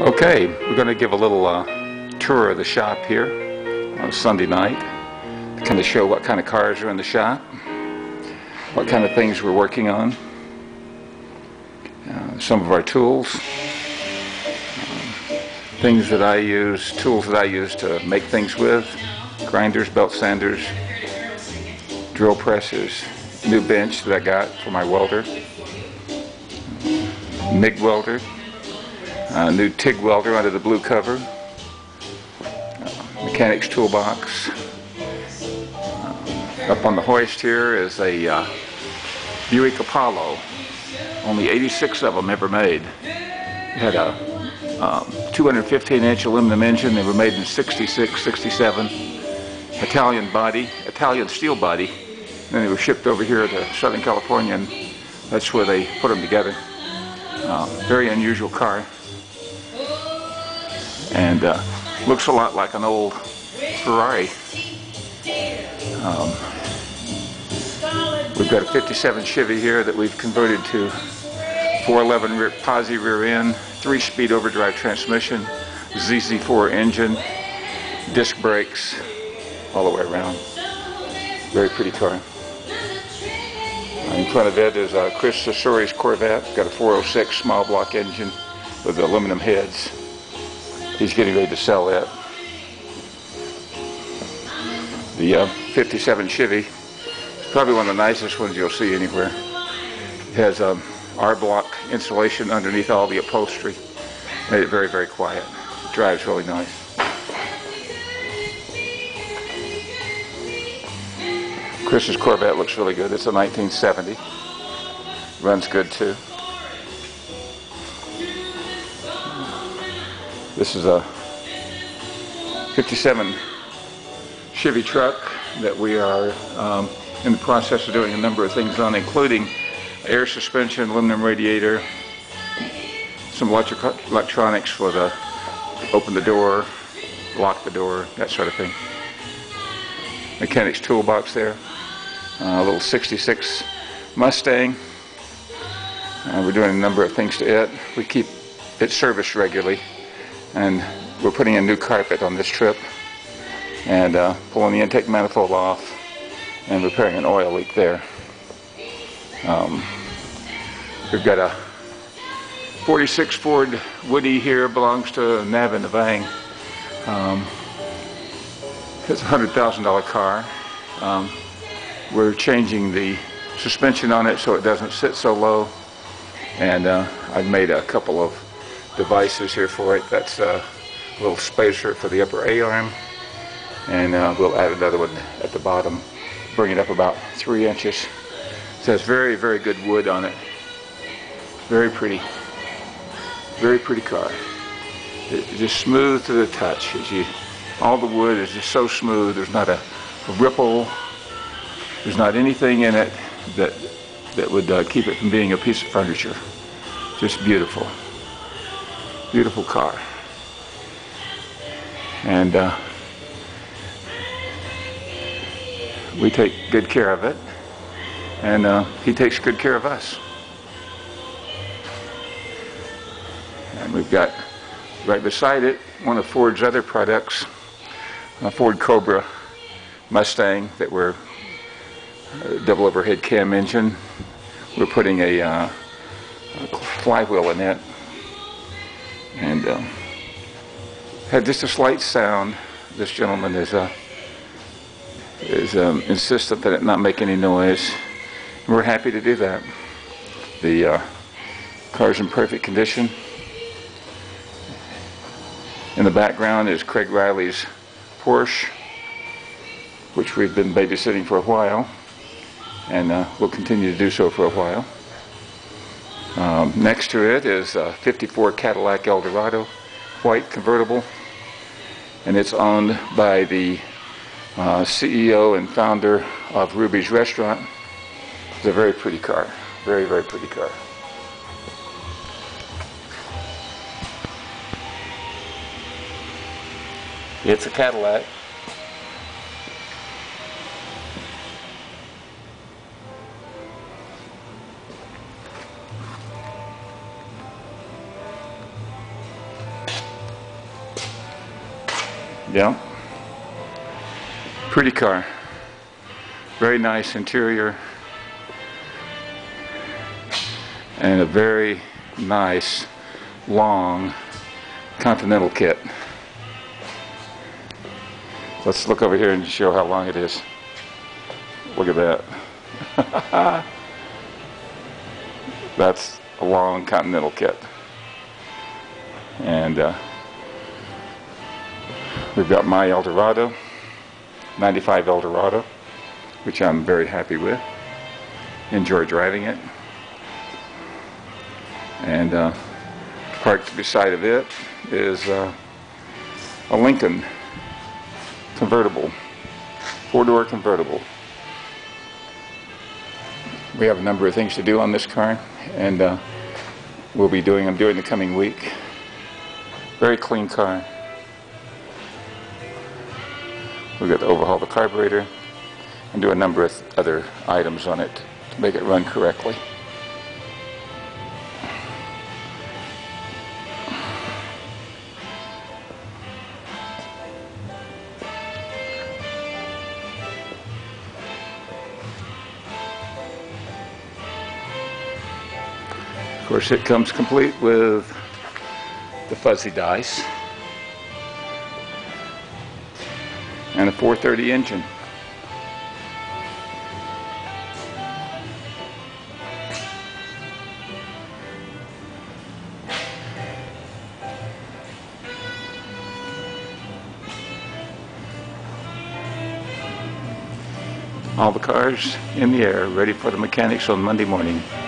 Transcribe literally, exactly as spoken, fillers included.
Okay, we're going to give a little uh, tour of the shop here on a Sunday night to kind of show what kind of cars are in the shop, what kind of things we're working on, uh, some of our tools, um, things that I use, tools that I use to make things with, grinders, belt sanders, drill presses, new bench that I got for my welder, MIG welder, uh, new TIG welder under the blue cover, uh, mechanics toolbox. Uh, up on the hoist here is a uh, Buick Apollo, only eighty-six of them ever made. It had a um, two hundred fifteen inch aluminum engine. They were made in sixty-six, sixty-seven. Italian body, Italian steel body. Then they were shipped over here to Southern California, and that's where they put them together. Uh, very unusual car, and uh, looks a lot like an old Ferrari. Um, we've got a fifty-seven Chevy here that we've converted to four eleven rear, posi rear end, three-speed overdrive transmission, Z Z four engine, disc brakes, all the way around. Very pretty car. In front of it is uh, Chris Sasori's Corvette. Got a four oh six small block engine with the aluminum heads. He's getting ready to sell it. The uh, fifty-seven Chevy, probably one of the nicest ones you'll see anywhere. It has um, R-block insulation underneath all the upholstery. Made it very, very quiet. It drives really nice. Chris's Corvette looks really good. It's a nineteen seventy. Runs good too. This is a fifty-seven Chevy truck that we are um, in the process of doing a number of things on, including air suspension, aluminum radiator, some electric electronics for the open the door, lock the door, that sort of thing. Mechanics toolbox there. Uh, a little sixty-six Mustang. Uh, we're doing a number of things to it. We keep it serviced regularly, and we're putting in new carpet on this trip, and uh, pulling the intake manifold off and repairing an oil leak there. Um, we've got a forty-six Ford Woody here, belongs to Nav and Navang. Um, it's a one hundred thousand dollar car. Um, we're changing the suspension on it so it doesn't sit so low, and uh, I've made a couple of devices here for it. That's a little spacer for the upper A-arm, and uh, we'll add another one at the bottom, bring it up about three inches. It has very, very good wood on it. Very pretty. Very pretty car. It's just smooth to the touch. As you, all the wood is just so smooth. There's not a, a ripple. There's not anything in it that that would uh, keep it from being a piece of furniture. Just beautiful. Beautiful car. And uh, we take good care of it, and uh, he takes good care of us. And we've got right beside it one of Ford's other products, a Ford Cobra Mustang that we're uh, double overhead cam engine. We're putting a, uh, a flywheel in it, and uh, had just a slight sound. This gentleman is uh, is um, insistent that it not make any noise. And we're happy to do that. The uh, car's in perfect condition. In the background is Craig Riley's Porsche, which we've been babysitting for a while, and uh, we'll continue to do so for a while. Um, next to it is a fifty-four Cadillac Eldorado, white convertible, and it's owned by the uh, C E O and founder of Ruby's Restaurant. It's a very pretty car, very, very pretty car. It's a Cadillac. Yeah. Pretty car. Very nice interior. And a very nice, long Continental kit. Let's look over here and show how long it is. Look at that. That's a long Continental kit. And uh, we've got my Eldorado, ninety-five Eldorado, which I'm very happy with. Enjoy driving it. And uh, parked beside of it is uh, a Lincoln convertible, four-door convertible. We have a number of things to do on this car, and uh, we'll be doing them during the coming week. Very clean car. We've got to overhaul the carburetor and do a number of other items on it to make it run correctly. Of course, it comes complete with the fuzzy dice and a four thirty engine. All the cars in the air, ready for the mechanics on Monday morning.